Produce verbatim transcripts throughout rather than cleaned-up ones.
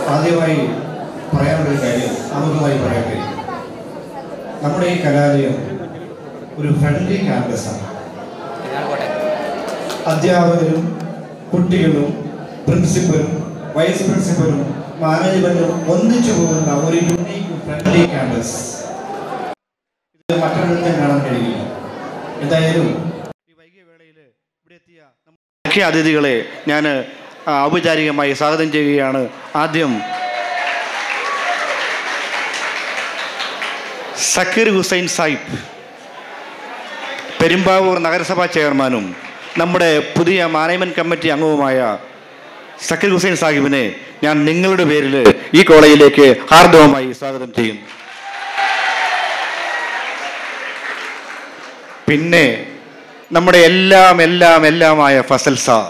ആദ്യമായി പറയാനുള്ളൊരു കാര്യം ആമുഖമായി പറയാൻ കഴിയും. നമ്മുടെ ഈ കലാലയം ഒരു ഫ്രണ്ട്ലി ക്യാമ്പസാണ്. അധ്യാപകരും കുട്ടികളും പ്രിൻസിപ്പലും വൈസ് പ്രിൻസിപ്പലും മാനേജ്മെന്റും ഒന്നിച്ചു പോകുന്ന ഒരു യൂണീക്ക് ഫ്രണ്ട്ലി ക്യാമ്പസ് ഇത് മറ്റൊരിടത്തും കാണാൻ കഴിയില്ല. എന്തായാലും ഈ വൈകിയ വേളയിൽ ഇവിടെ എത്തിയ മുഖ്യ അതിഥികളെ ഞാൻ ഔപചാരികമായി സ്വാഗതം ചെയ്യുകയാണ്. ആദ്യം സക്കീർ ഹുസൈൻ സാഹിബ്, പെരുമ്പാവൂർ നഗരസഭാ ചെയർമാനും നമ്മുടെ പുതിയ മാനേജ്മെൻറ്റ് കമ്മിറ്റി അംഗവുമായ സക്കീർ ഹുസൈൻ സാഹിബിനെ ഞാൻ നിങ്ങളുടെ പേരിൽ ഈ കോളേജിലേക്ക് ഹാർദവമായി സ്വാഗതം ചെയ്യും. പിന്നെ നമ്മുടെ എല്ലാം എല്ലാം എല്ലാമായ ഫസൽ സാർ,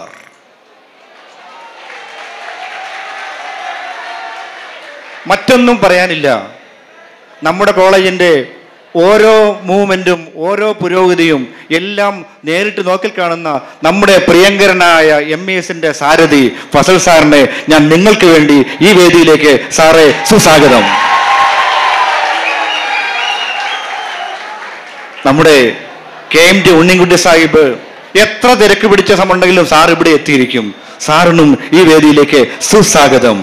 മറ്റൊന്നും പറയാനില്ല. നമ്മുടെ കോളേജിൻ്റെ ഓരോ മൂവ്മെൻറ്റും ഓരോ പുരോഗതിയും എല്ലാം നേരിട്ട് നോക്കിൽ കാണുന്ന നമ്മുടെ പ്രിയങ്കരനായ എം ഇ എസിൻ്റെ സാരഥി ഫസൽ സാറിനെ ഞാൻ നിങ്ങൾക്ക് വേണ്ടി ഈ വേദിയിലേക്ക് സാറേ സുസ്വാഗതം. നമ്മുടെ K M T Unnikutty Sahib, എത്ര തിരക്ക് പിടിച്ച സമയമുണ്ടെങ്കിലും സാർ ഇവിടെ എത്തിയിരിക്കും. സാറിനും ഈ വേദിയിലേക്ക് സുസ്വാഗതം.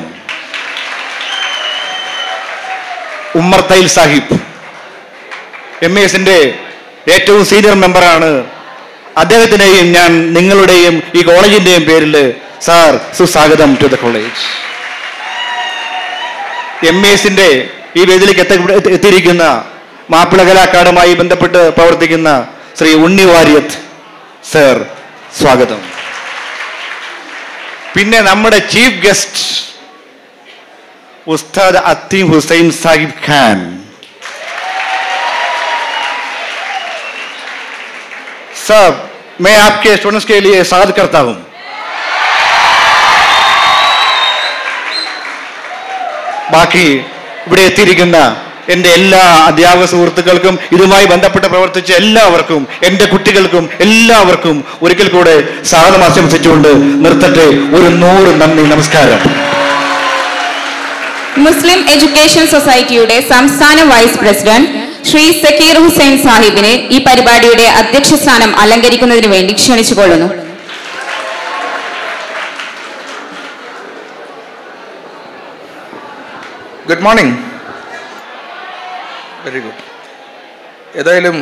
ഉമ്മർ തൈൽ സാഹിബ്, എം എ എസിന്റെ ഏറ്റവും സീനിയർ മെമ്പറാണ്. അദ്ദേഹത്തിനെയും ഞാൻ നിങ്ങളുടെയും ഈ കോളേജിന്റെയും പേരിൽ സാർ സുസ്വാഗതം to the college. M A എസിന്റെ ഈ വേദിയിലേക്ക് എത്തി എത്തിയിരിക്കുന്ന മാപ്പിളകല അക്കാദമിയുമായി ബന്ധപ്പെട്ട് പ്രവർത്തിക്കുന്ന ശ്രീ ഉണ്ണി വാര്യത്ത് സർ, സ്വാഗതം. പിന്നെ നമ്മുടെ ചീഫ് ഗസ്റ്റ് ഉസ്താദ് അത്തീഖ് ഹുസൈൻ സാഹിബ് ഖാൻ. साहब, मैं आपके स्टूडेंट्स के लिए स्वागत करता हूं. ബാക്കി ഇവിടെ എത്തിയിരിക്കുന്ന എൻ്റെ എല്ലാ അധ്യാപക സുഹൃത്തുക്കൾക്കും ഇതുമായി ബന്ധപ്പെട്ട് പ്രവർത്തിച്ച എല്ലാവർക്കും എൻ്റെ കുട്ടികൾക്കും എല്ലാവർക്കും ഒരിക്കൽ കൂടെ സ്വാഗതം ആശംസിച്ചുകൊണ്ട് നിർത്തട്ടെ. ഒരു നൂറ് നന്ദി, നമസ്കാരം. മുസ്ലിം എഡ്യൂക്കേഷൻ സൊസൈറ്റിയുടെ സംസ്ഥാന വൈസ് പ്രസിഡന്റ് ശ്രീ സക്കീർ ഹുസൈൻ സാഹിബിനെ ഈ പരിപാടിയുടെ അധ്യക്ഷ സ്ഥാനം അലങ്കരിക്കുന്നതിന് വേണ്ടി ക്ഷണിച്ചുകൊള്ളുന്നു. Good morning. Very good. ഏതായാലും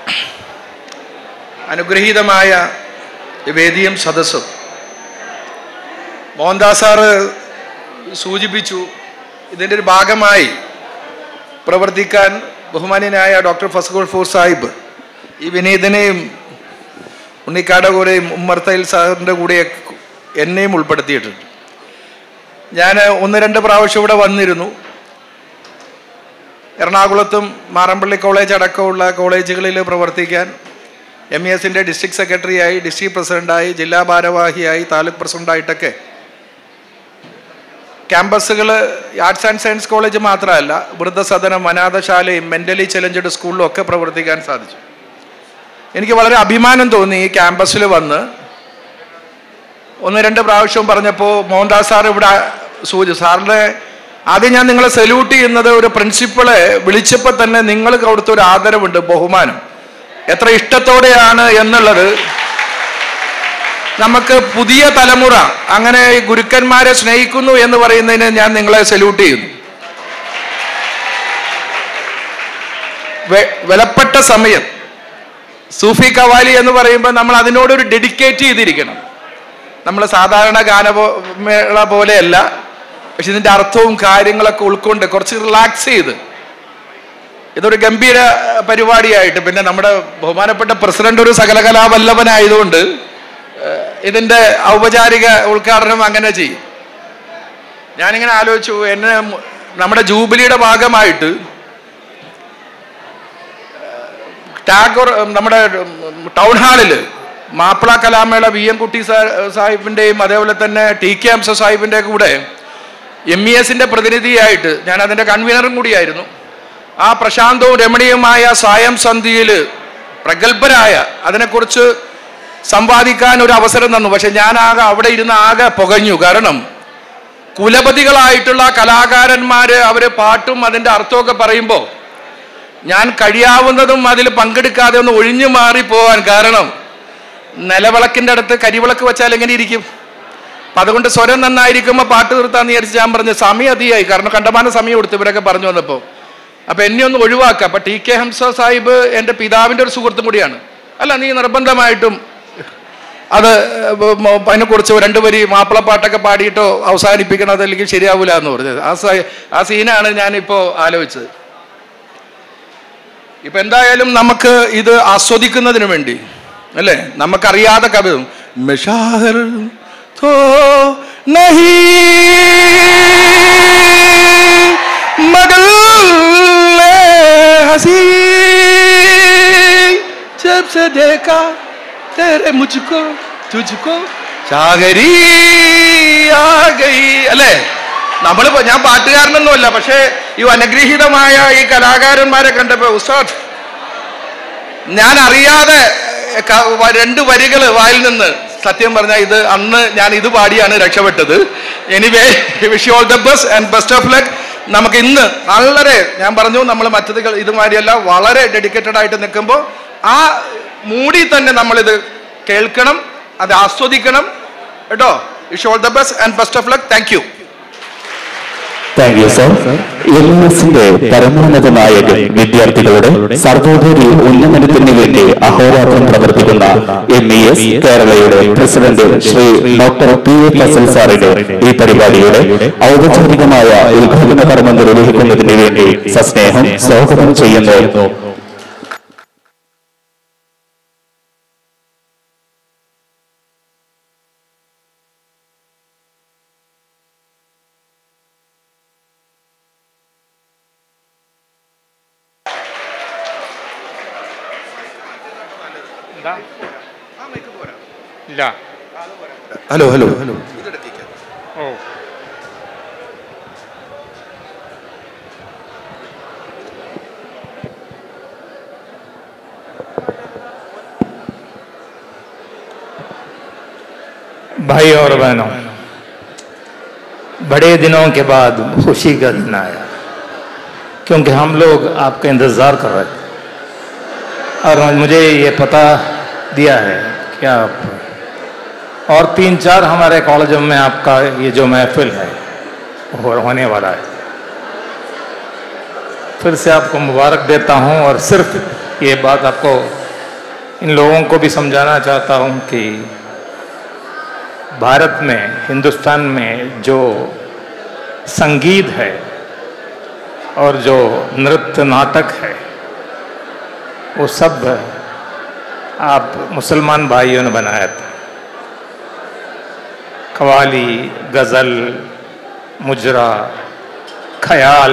അനുഗ്രഹീതമായ വേദിയും സദസ്സും മോഹൻദാസ് സാറ് സൂചിപ്പിച്ചു. ഇതിൻ്റെ ഒരു ഭാഗമായി പ്രവർത്തിക്കാൻ ബഹുമാന്യനായ ഡോക്ടർ ഫസൽ ഫൂർ സാഹിബ് ഈ വിനീതനെയും ഉണ്ണിക്കാടെ കൂടെയും ഉമ്മർ തൈൽ സാറിൻ്റെ കൂടെ എന്നെയും ഉൾപ്പെടുത്തിയിട്ടുണ്ട്. ഞാൻ ഒന്ന് രണ്ട് പ്രാവശ്യം ഇവിടെ വന്നിരുന്നു. എറണാകുളത്തും മാറമ്പള്ളി കോളേജ് അടക്കമുള്ള കോളേജുകളിൽ പ്രവർത്തിക്കാൻ എം ഇ എസിൻ്റെ ഡിസ്ട്രിക്ട് സെക്രട്ടറിയായി, ഡിസ്ട്രിക്ട് പ്രസിഡൻ്റായി, ജില്ലാ ഭാരവാഹിയായി, താലൂക്ക് പ്രസിഡൻ്റായിട്ടൊക്കെ ക്യാമ്പസുകൾ ആർട്സ് ആൻഡ് സയൻസ് കോളേജ് മാത്രമല്ല, വൃദ്ധസദനം, അനാഥശാലയും മെൻ്റലി ചലഞ്ചഡ് സ്കൂളിലും ഒക്കെ പ്രവർത്തിക്കാൻ സാധിച്ചു. എനിക്ക് വളരെ അഭിമാനം തോന്നി ഈ ക്യാമ്പസിൽ വന്ന്. ഒന്ന് രണ്ട് പ്രാവശ്യവും പറഞ്ഞപ്പോൾ മോഹൻദാസ് സാർ ഇവിടെ സൂചി സാറിൻ്റെ ആദ്യം ഞാൻ നിങ്ങളെ സല്യൂട്ട് ചെയ്യുന്നത് ഒരു പ്രിൻസിപ്പളെ വിളിച്ചപ്പോൾ തന്നെ നിങ്ങൾ കൊടുത്തൊരു ആദരവുണ്ട്, ബഹുമാനം. എത്ര ഇഷ്ടത്തോടെയാണ് എന്നുള്ളത് നമുക്ക് പുതിയ തലമുറ അങ്ങനെ ഗുരുക്കന്മാരെ സ്നേഹിക്കുന്നു എന്ന് പറയുന്നതിന് ഞാൻ നിങ്ങളെ സല്യൂട്ട് ചെയ്യുന്നു. വിലപ്പെട്ട സമയം സൂഫി ഖവാലി എന്ന് പറയുമ്പോൾ നമ്മൾ അതിനോടൊരു ഡെഡിക്കേറ്റ് ചെയ്തിരിക്കണം. നമ്മൾ സാധാരണ ഗാനമേള പോലെയല്ല, പക്ഷെ ഇതിൻ്റെ അർത്ഥവും കാര്യങ്ങളൊക്കെ ഉൾക്കൊണ്ട് കുറച്ച് റിലാക്സ് ചെയ്ത് ഇതൊരു ഗംഭീര പരിപാടിയായിട്ട്, പിന്നെ നമ്മുടെ ബഹുമാനപ്പെട്ട പ്രസിഡന്റ് ഒരു സകലകലാവല്ലഭനായതുകൊണ്ട് ഇതിൻ്റെ ഔപചാരിക ഉദ്ഘാടനം അങ്ങനെ ചെയ്യും. ഞാനിങ്ങനെ ആലോചിച്ചു, എന്നെ നമ്മുടെ ജൂബിലിയുടെ ഭാഗമായിട്ട് ടാഗോർ നമ്മുടെ ടൗൺ ഹാളിൽ മാപ്പിള കലാമേള വി എം കുട്ടി സാഹിബിൻ്റെയും അതേപോലെ തന്നെ ടി കെ എം സ സാഹിബിൻ്റെ കൂടെ എം ഇ എസിൻ്റെ പ്രതിനിധിയായിട്ട് ഞാൻ അതിൻ്റെ കൺവീനറും കൂടിയായിരുന്നു. ആ പ്രശാന്തവും രമണീയമായ സായം സന്ധിയിൽ പ്രഗത്ഭരായ അതിനെക്കുറിച്ച് സംവാദിക്കാൻ ഒരു അവസരം തന്നു. പക്ഷെ ഞാൻ ആകെ അവിടെ ഇരുന്ന് ആകെ പുകഞ്ഞു. കാരണം കുലപതികളായിട്ടുള്ള കലാകാരന്മാര് അവര് പാട്ടും അതിൻ്റെ അർത്ഥമൊക്കെ പറയുമ്പോൾ ഞാൻ കഴിയാവുന്നതും അതിൽ പങ്കെടുക്കാതെ ഒന്ന് ഒഴിഞ്ഞു മാറി പോവാൻ. കാരണം നിലവിളക്കിൻ്റെ അടുത്ത് കരിവിളക്ക് വെച്ചാൽ എങ്ങനെ ഇരിക്കും? അപ്പം അതുകൊണ്ട് സ്വരം നന്നായിരിക്കുമ്പോൾ പാട്ട് നിർത്താന്ന് വിചാരിച്ച് ഞാൻ പറഞ്ഞു സമയം അതിയായി, കാരണം കണ്ടമാനം സമയം കൊടുത്തു ഇവരൊക്കെ പറഞ്ഞു വന്നപ്പോൾ. അപ്പം എന്നെ ഒന്ന് ഒഴിവാക്കുക. അപ്പം ടി കെ ഹംസ സാഹിബ് എൻ്റെ പിതാവിൻ്റെ ഒരു സുഹൃത്തും കൂടിയാണ്. അല്ല, നീ നിർബന്ധമായിട്ടും അത് അതിനെക്കുറിച്ച് രണ്ട് വരി മാപ്പിളപ്പാട്ടൊക്കെ പാടിയിട്ടോ അവസാനിപ്പിക്കണം, അതല്ലെങ്കിൽ ശരിയാവില്ല എന്ന് പറഞ്ഞത്. ആ ആ സീനാണ് ഞാനിപ്പോൾ ആലോചിച്ചത്. ഇപ്പം എന്തായാലും നമുക്ക് ഇത് ആസ്വദിക്കുന്നതിന് വേണ്ടി അല്ലേ, നമുക്കറിയാതെ കവി മെഷാഹർ തോ നഹീ മഗൽ ഹസീ ജബ് സെ ദേഖാ तेरे मुझको तुझको ചാകരി ആ ഗൈ അല്ലേ. നമ്മളിപ്പോ ഞാൻ പാട്ടുകാരനൊന്നുമല്ല, പക്ഷേ ഈ അനുഗ്രഹീതമായ ഈ കലാകാരന്മാരെ കണ്ടപ്പോ ഉസ്താദ് ഞാൻ അറിയാതെ രണ്ട് വരികൾ വായിൽ നിന്ന് സത്യം പറഞ്ഞാൽ ഇത് അന്ന് ഞാൻ ഇത് പാടിയാണ് രക്ഷപ്പെട്ടത്. Anyway wish you all the best and best of luck. നമുക്ക് ഇന്ന് വളരെ ഞാൻ പറഞ്ഞു നമ്മൾ മറ്റത് ഇതുമാതിരിയല്ല വളരെ ഡെഡിക്കേറ്റഡ് ആയിട്ട് നിൽക്കുമ്പോൾ ആ മൂടി തന്നെ നമ്മളിത് കേൾക്കണം, അത് ആസ്വദിക്കണം കേട്ടോ. Wish all the best and best of luck. Thank you. Thank you sir. L എസിന്റെ പരമോന്നതമായ വിദ്യാർത്ഥികളുടെ സർവോപരി ഉന്നമനത്തിന് വേണ്ടി അഹോരാത്രം പ്രവർത്തിക്കുന്ന എം ഇ എസ് കേരളയുടെ president Shri doctor P A Fasal സാറിന്റെ ഈ പരിപാടിയുടെ ഔപചാരികമായ ഉദ്ഘാടന കർമ്മം നിർവഹിക്കുന്നതിന് വേണ്ടി സസ്നേഹം സ്വാഗതം ചെയ്യുന്നു. ഹലോ ഹലോ ഹലോ ഓ भाई और बहनों, बड़े दिनों के बाद खुशी का दिन आया, क्योंकि हम लोग आपका इंतज़ार कर रहे थे और मुझे ये पता दिया है कि आप और तीन चार हमारे कॉलेजों में आपका ये जो महफिल है वो होने वाला है। फिर से आपको मुबारक देता हूँ और सिर्फ ये बात आपको इन लोगों को भी समझाना चाहता हूँ कि भारत में, हिंदुस्तान में जो संगीत है और जो नृत्य नाटक है वो सब आप मुसलमान भाइयों ने बनाया था। कव्वाली, गज़ल, मुजरा, ख्याल,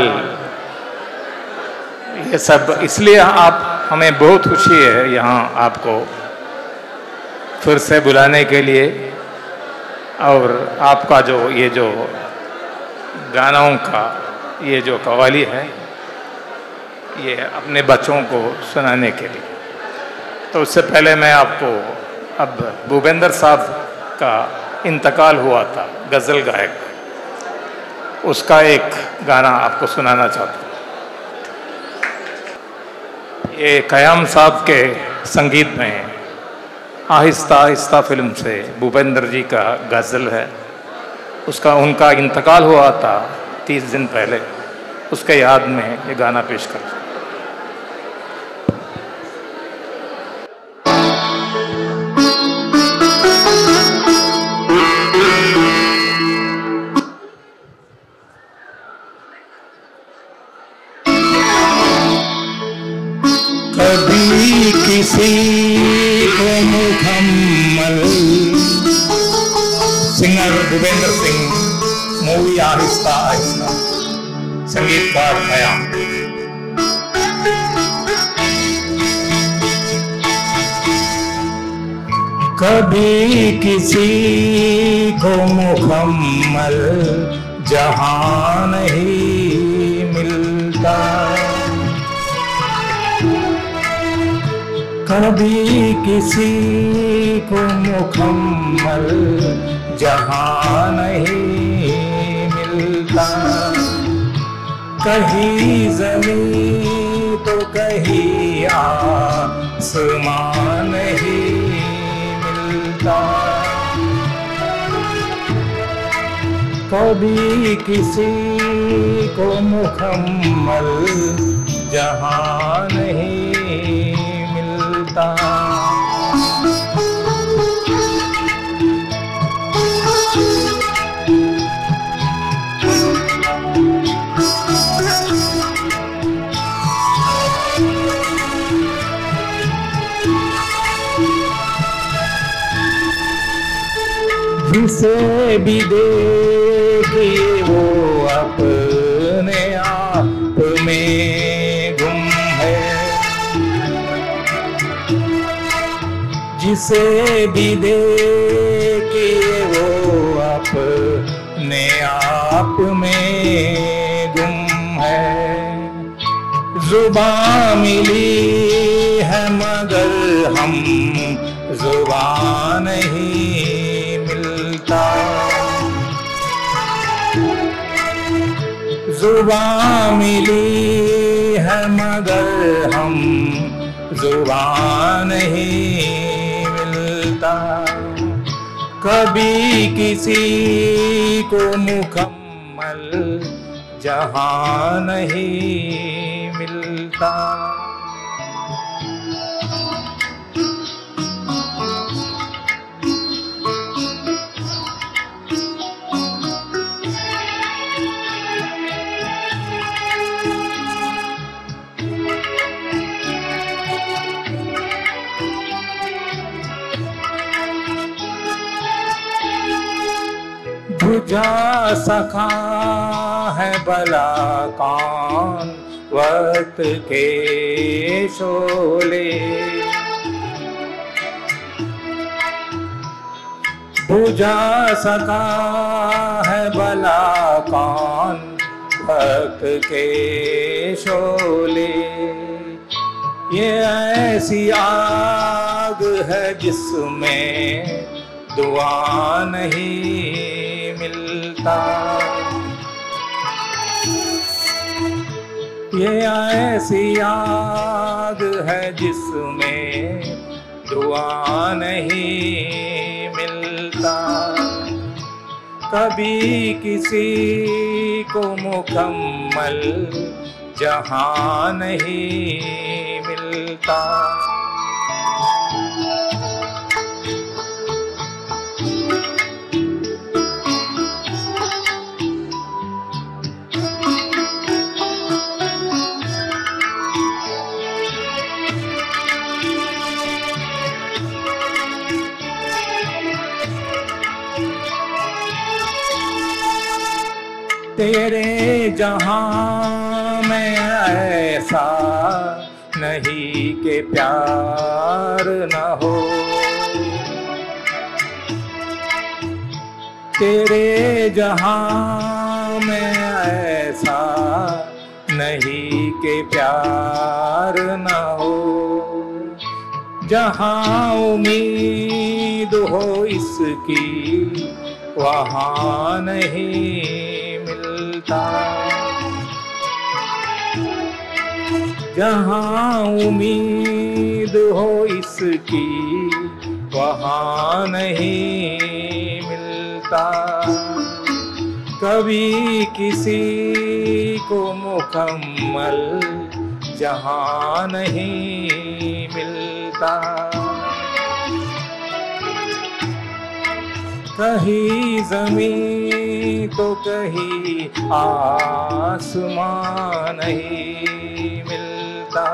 ये सब इसलिए आप हमें बहुत खुशी है यहाँ आपको फिर से बुलाने के लिए। और आपका जो ये जो गानों का ये जो कव्वाली है ये अपने बच्चों को सुनाने के लिए। तो उससे पहले मैं आपको अब भूपेंद्र साहब का इंतकाल हुआ था, गज़ल गायक, उसका एक गाना आपको सुनाना चाहता हूँ। ये क़याम साहब के संगीत में आहिस्ता आहिस्ता फिल्म से भूपेंद्र जी का गज़ल है, उसका उनका इंतकाल हुआ था तीस दिन पहले, उसके याद में ये गाना पेश करता हूँ। किसी को मुकम्मल, सिंगर भूपेंद्र सिंह, मूवी आहिस्ता आहिस्ता, संगीतकार क़याम। कभी किसी को मुकम्मल जहां नहीं मिलता, कभी किसी को मुकम्मल जहां नहीं मिलता, कहीं जमीन तो कहीं आसमान नहीं मिलता। कभी किसी को मुकम्मल जहां नहीं मिलता। जिसे भी देखिए वो अपने आप में गुम है, जिसे भी देखिए वो अपने आप में गुम है। जुबान मिली है मगर हम जुबान नहीं मिलता। जुबान मिली है मगर हम जुबान नहीं मिलता। कभी किसी को मुकम्मल जहां नहीं मिलता। बुझा सका है भला कौन वक्त के शोले, बुझा सका है भला कौन वक्त के शोले। ये ऐसी आग है जिसमें दुआ नहीं मिलता। ये ऐसी आग है जिसमें दुआ नहीं मिलता। कभी किसी को मुकम्मल जहां नहीं मिलता। तेरे जहां में ऐसा नहीं कि प्यार न हो। तेरे जहां में ऐसा नहीं कि प्यार न हो। जहां उम्मीद हो इसकी वहां नहीं मिलता। जहां उम्मीद हो इसकी वहां नहीं मिलता। कभी किसी को मुकम्मल जहां नहीं मिलता। कहीं जमीन तो कहीं आसमान नहीं मिलता।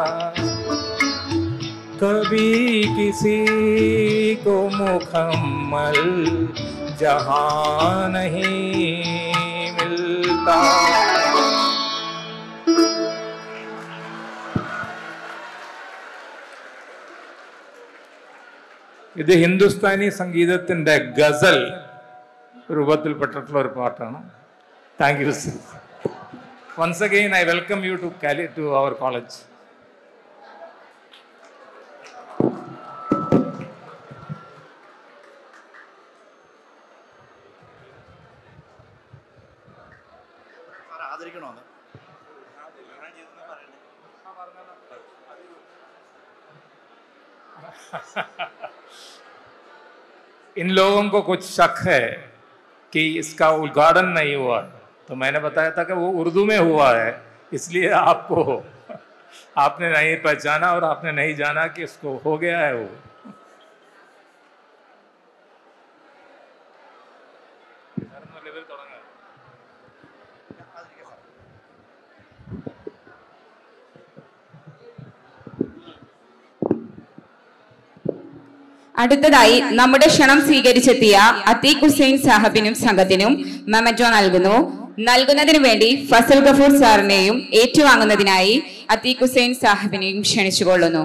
कभी किसी को मुकम्मल जहां नहीं मिलता। ഇത് ഹിന്ദുസ്ഥാനി സംഗീതത്തിൻ്റെ ഗസൽ രൂപത്തിൽപ്പെട്ടിട്ടുള്ള ഒരു പാട്ടാണ്. Thank you sir. Once again I welcome you to കാലി ടു അവർ കോളേജ്. इन लोगों को कुछ शक है कि इसका उद्घाटन नहीं हुआ, तो मैंने बताया था कि वो उर्दू में हुआ है, इसलिए आपको आपने नहीं पहचाना और आपने नहीं जाना कि उसको हो गया है वो। അടുത്തതായി നമ്മുടെ ക്ഷണം സ്വീകരിച്ചെത്തിയ അത്തീഖ് ഹുസൈൻ സാഹിബിനും സംഘത്തിനും മെമന്റോ നൽകുന്നു. നൽകുന്നതിനു വേണ്ടി ഫസൽ ഗഫൂർ സാറിനെയും ഏറ്റുവാങ്ങുന്നതിനായി അത്തീഖ് ഹുസൈൻ സാഹിബിനെയും ക്ഷണിച്ചുകൊള്ളുന്നു.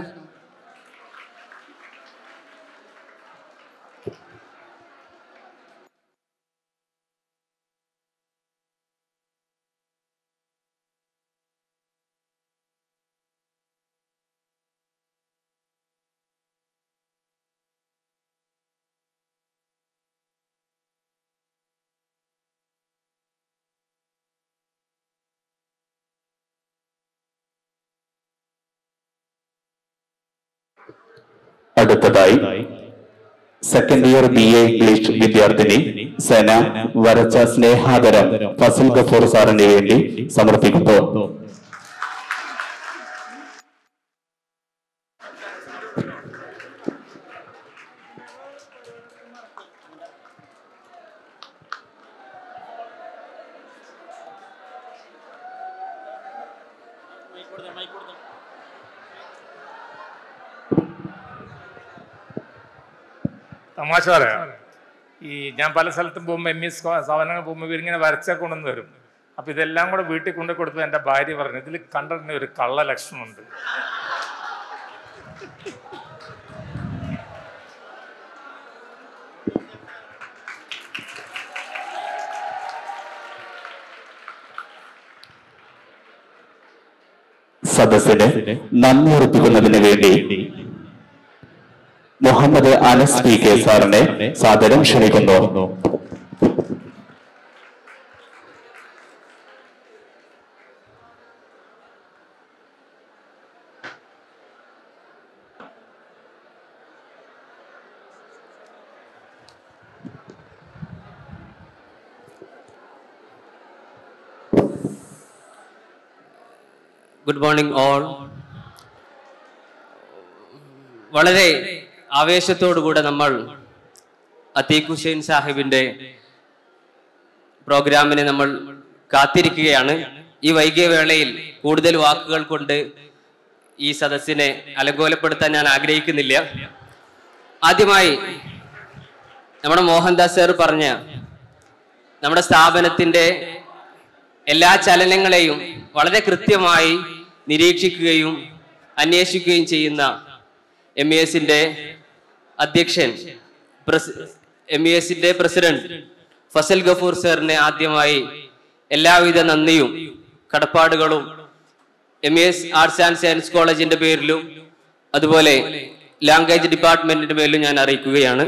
അടുത്തതായി second year B A English വിദ്യാർത്ഥിനി സെന വരച്ച സ്നേഹാദരം ഫസൽ ഗഫൂർ സാറിന് വേണ്ടി സമർപ്പിക്കുന്നു. തമാശ പറയാം, ഈ ഞാൻ പല സ്ഥലത്തും പോകുമ്പോൾ എം എസ് സാധനങ്ങൾ പോകുമ്പോൾ ഇവരിങ്ങനെ വരച്ച കൊണ്ടുവന്ന് വരും. അപ്പം ഇതെല്ലാം കൂടെ വീട്ടിൽ കൊണ്ടു കൊടുത്തപ്പോൾ എൻ്റെ ഭാര്യ പറഞ്ഞു, ഇതിൽ കണ്ടിരുന്ന ഒരു കള്ള ലക്ഷണമുണ്ട്. സദസ്സിന് നന്ദി അർപ്പിക്കുന്നതിന് വേണ്ടി മുഹമ്മദ് അനസ് പി കെ സാറിനെ സാദരം ക്ഷണിക്കുന്നു. Good morning all. വളരെ ആവേശത്തോടുകൂടെ നമ്മൾ അത്തീഖ് ഹുസൈൻ സാഹിബിന്റെ പ്രോഗ്രാമിനെ നമ്മൾ കാത്തിരിക്കുകയാണ്. ഈ വൈകിയ വേളയിൽ കൂടുതൽ വാക്കുകൾ കൊണ്ട് ഈ സദസ്സിനെ അലങ്കോലപ്പെടുത്താൻ ഞാൻ ആഗ്രഹിക്കുന്നില്ല. ആദ്യമായി നമ്മുടെ മോഹൻദാസ് സാർ പറഞ്ഞ നമ്മുടെ സ്ഥാപനത്തിന്റെ എല്ലാ ചലനങ്ങളെയും വളരെ കൃത്യമായി നിരീക്ഷിക്കുകയും അന്വേഷിക്കുകയും ചെയ്യുന്ന എം ഇ എസിന്റെ അധ്യക്ഷൻ എം ഇ എസിന്റെ പ്രസിഡന്റ് ഫസൽ ഗഫൂർ സാറിനെ ആദ്യമായി എല്ലാവിധ നന്ദിയും കടപ്പാടുകളും M E S arts and science കോളേജിന്റെ പേരിലും അതുപോലെ ലാംഗ്വേജ് ഡിപ്പാർട്ട്മെന്റിന്റെ പേരിലും ഞാൻ അറിയിക്കുകയാണ്.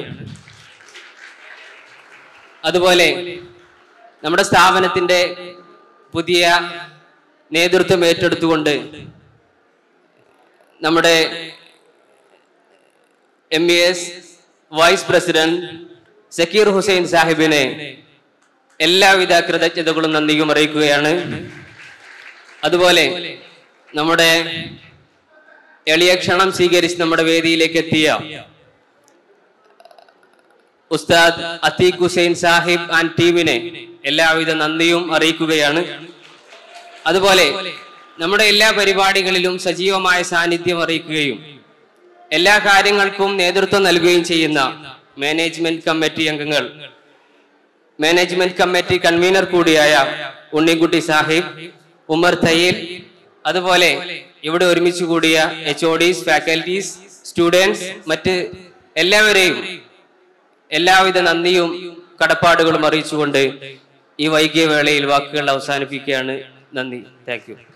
അതുപോലെ നമ്മുടെ സ്ഥാപനത്തിന്റെ പുതിയ നേതൃത്വം ഏറ്റെടുത്തുകൊണ്ട് നമ്മുടെ M E S vice president Zakir Hussain സാഹിബിനെ എല്ലാവിധ കൃതജ്ഞതകളും നന്ദിയും അറിയിക്കുകയാണ്. അതുപോലെ നമ്മുടെ എളിയ ക്ഷണം സ്വീകരിച്ച് നമ്മുടെ വേദിയിലേക്ക് എത്തിയ ഉസ്താദ് അത്തീഖ് ഹുസൈൻ സാഹിബ് ആൻഡ് ടീമിനെ എല്ലാവിധ നന്ദിയും അറിയിക്കുകയാണ്. അതുപോലെ നമ്മുടെ എല്ലാ പരിപാടികളിലും സജീവമായ സാന്നിധ്യം അറിയിക്കുകയും എല്ലാ കാര്യങ്ങൾക്കും നേതൃത്വം നൽകുകയും ചെയ്യുന്ന മാനേജ്മെന്റ് കമ്മിറ്റി അംഗങ്ങൾ, മാനേജ്മെന്റ് കമ്മിറ്റി കൺവീനർ കൂടിയായ ഉണ്ണിക്കുട്ടി സാഹിബ്, ഉമർ തയ്യിൽ, അതുപോലെ ഇവിടെ ഒരുമിച്ച് കൂടിയ H O Ds, faculties, students, മറ്റ് എല്ലാവരെയും എല്ലാവിധ നന്ദിയും കടപ്പാടുകളും അറിയിച്ചുകൊണ്ട് ഈ വൈകിയ വേളയിൽ വാക്കുകൾ അവസാനിപ്പിക്കുകയാണ്. നന്ദി. Thank you.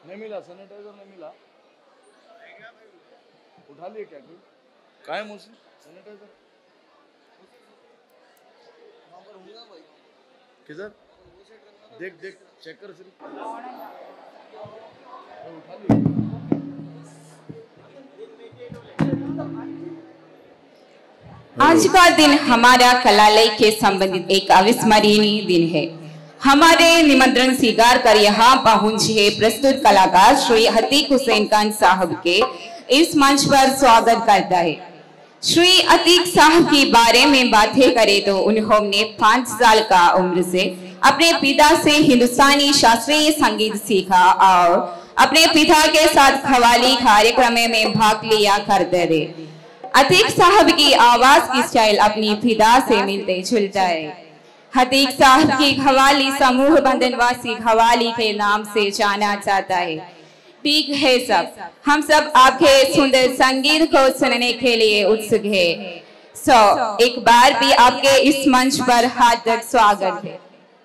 नहीं मिला, सैनिटाइजर नहीं मिला। उठा लिए क्या कोई? कहाँ है मुझसे सैनिटाइजर? किधर? देख देख चेक कर सिर्फ। उठा लिए। आज का दिन हमारा कलालय के संबंधित एक अविस्मरणीय दिन है। हमारे निमंत्रण स्वीकार कर यहाँ पहुंचे प्रस्तुत कलाकार श्री अतीक हुसैन खान साहब के इस मंच पर स्वागत करता है। श्री अतीक साहब के बारे में बातें करें तो उन्होंने पाँच साल का उम्र से अपने पिता से हिंदुस्तानी शास्त्रीय संगीत सीखा और अपने पिता के साथ कव्वाली कार्यक्रम में भाग लिया करते रहे। अतीक साहब की आवाज की स्टाइल अपनी पिता से मिलते जुलता है। अतीक साहब की कव्वाली समूह बंधनवासी कव्वाली के नाम से जाना जाता है। ठीक है सब, हम सब आपके सुंदर संगीत को सुनने के लिए उत्सुक है। सो एक बार भी आपके इस मंच पर हार्दिक स्वागत है।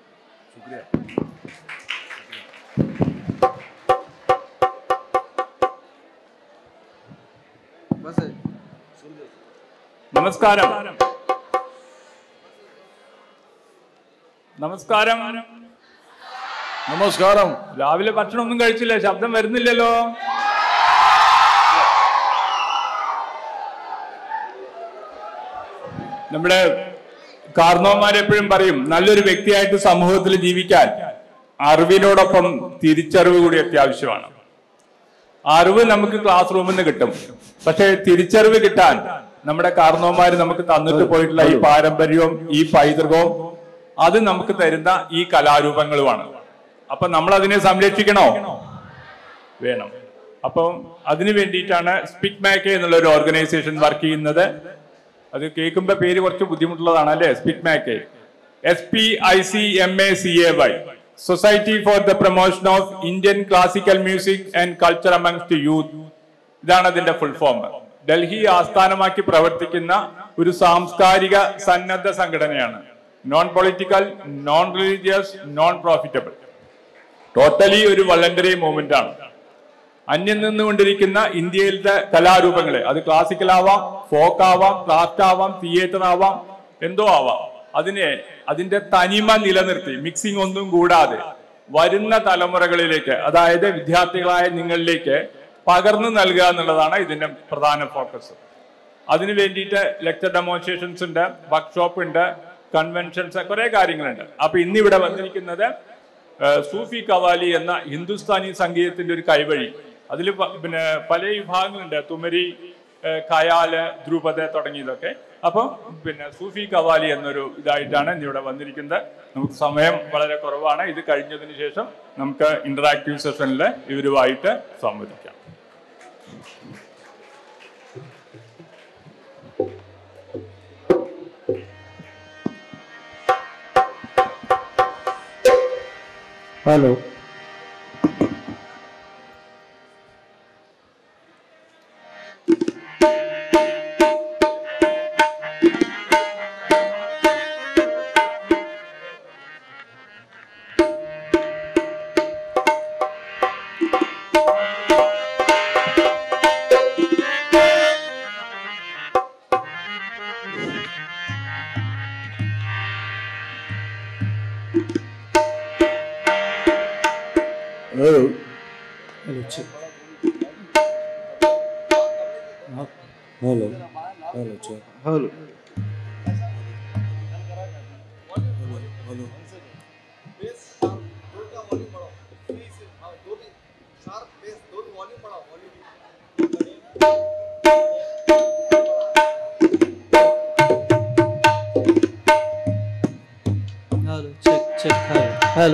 നമസ്കാരം നമസ്കാരം നമസ്കാരം. രാവിലെ ഭക്ഷണം ഒന്നും കഴിച്ചില്ല, ശബ്ദം വരുന്നില്ലല്ലോ. നമ്മുടെ കാർന്നോന്മാരെപ്പോഴും പറയും നല്ലൊരു വ്യക്തിയായിട്ട് സമൂഹത്തിൽ ജീവിക്കാൻ അറിവിനോടൊപ്പം തിരിച്ചറിവ് കൂടി അത്യാവശ്യമാണ്. അറിവ് നമുക്ക് ക്ലാസ് റൂമിൽ നിന്ന് കിട്ടും, പക്ഷെ തിരിച്ചറിവ് കിട്ടാൻ നമ്മുടെ കാർന്നോന്മാര് നമുക്ക് തന്നിട്ട് പോയിട്ടുള്ള ഈ പാരമ്പര്യവും ഈ പൈതൃകവും അത് നമുക്ക് തരുന്ന ഈ കലാരൂപങ്ങളുമാണ്. അപ്പൊ നമ്മൾ അതിനെ സംരക്ഷിക്കണോ? വേണം. അപ്പം അതിനു വേണ്ടിയിട്ടാണ് സ്പിക് മാക്കേ എന്നുള്ള ഒരു ഓർഗനൈസേഷൻ വർക്ക് ചെയ്യുന്നത്. അത് കേൾക്കുമ്പോ പേര് കുറച്ച് ബുദ്ധിമുട്ടുള്ളതാണ് അല്ലെ? SPIC MACAY, S P I C M A C A Y, society for the promotion of Indian classical music and culture amongst youth. ഇതാണ് അതിന്റെ ഫുൾ ഫോം. ഡൽഹി ആസ്ഥാനമാക്കി പ്രവർത്തിക്കുന്ന ഒരു സാംസ്കാരിക സന്നദ്ധ സംഘടനയാണ്. Non political, non religious, non profitable, totally ഒരു വോളണ്ടറി മൂവ്മെന്റ് ആണ്. അന്യം നിന്നുകൊണ്ടിരിക്കുന്ന ഇന്ത്യയിലത്തെ കലാരൂപങ്ങളെ, അത് ക്ലാസിക്കൽ ആവാം, ഫോക്ക് ആവാം, ക്രാഫ്റ്റ് ആവാം, തിയേറ്റർ ആവാം, എന്തോ ആവാം, അതിനെ അതിന്റെ തനിമ നിലനിർത്തി മിക്സിംഗ് ഒന്നും കൂടാതെ വരുന്ന തലമുറകളിലേക്ക്, അതായത് വിദ്യാർത്ഥികളായ നിങ്ങളിലേക്ക് പകർന്നു നൽകുക എന്നുള്ളതാണ് ഇതിന്റെ പ്രധാന ഫോക്കസ്. അതിനു വേണ്ടിയിട്ട് ലെക്ചർ ഡെമോൺസ്ട്രേഷൻസ് ഉണ്ട്, വർക്ക്ഷോപ്പ് ഉണ്ട്, കൺവെൻഷൻസ്, കുറെ കാര്യങ്ങളുണ്ട്. അപ്പൊ ഇന്നിവിടെ വന്നിരിക്കുന്നത് സൂഫി ഖവാലി എന്ന ഹിന്ദുസ്ഥാനി സംഗീതത്തിന്റെ ഒരു കൈവഴി. അതിൽ പിന്നെ പല വിഭാഗങ്ങളുണ്ട്, തുമരി, ഖയാല്, ധ്രുപദ തുടങ്ങിയതൊക്കെ. അപ്പം പിന്നെ സൂഫി ഖവാലി എന്നൊരു ഇതായിട്ടാണ് ഇന്നിവിടെ വന്നിരിക്കുന്നത്. നമുക്ക് സമയം വളരെ കുറവാണ്. ഇത് കഴിഞ്ഞതിന് ശേഷം നമുക്ക് ഇന്ററാക്റ്റീവ് സെഷനിൽ ഇവരുമായിട്ട് സംവദിക്കാം. Hello, hello hello check hello hello check hello hello hello check check hello hello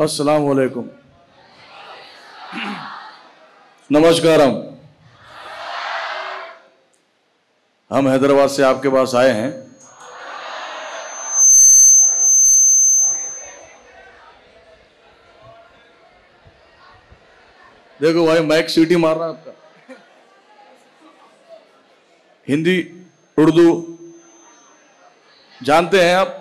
अस्सलाम वालेकुम, नमस्कारम। हम हैदराबाद से आपके पास आए हैं। देखो भाई, माइक सीटी मार रहा है आपका। हिंदी उर्दू जानते हैं आप?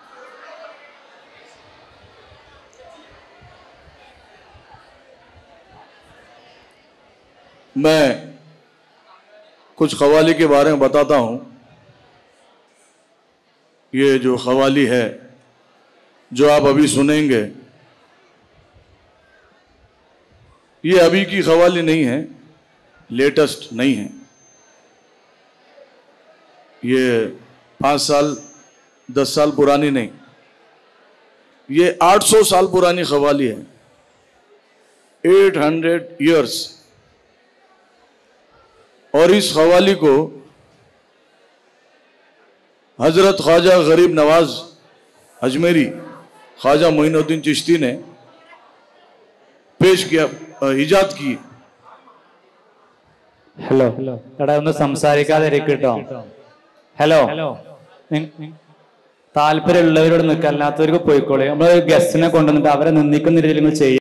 मैं कुछ क़वाली के बारे में बताता हूं। ये जो क़वाली है जो आप अभी सुनेंगे, ये अभी की क़वाली नहीं है, लेटेस्ट नहीं है। ये पाँच साल दस साल पुरानी नहीं, ये आठ सौ साल पुरानी क़वाली है। Eight hundred years. और इस क़वाली को हजरत ख्वाजा गरीब नवाज अजमेरी ख्वाजा मोइनुद्दीन चिश्ती ने पेश किया, इजाद की। ഹലോ എടാ ഒന്ന് സംസാരിക്കാതെ ഇരിക്കട്ടോ. ഹലോ, താല്പര്യമുള്ളവരോട് നിൽക്കുക, അല്ലാത്തവർക്ക് പോയിക്കോളെ. നമ്മൾ ഗസ്റ്റിനെ കൊണ്ടുവന്നിട്ട് അവരെ നിന്ദിക്കുന്ന രീതിയിൽ നിങ്ങൾ ചെയ്യും.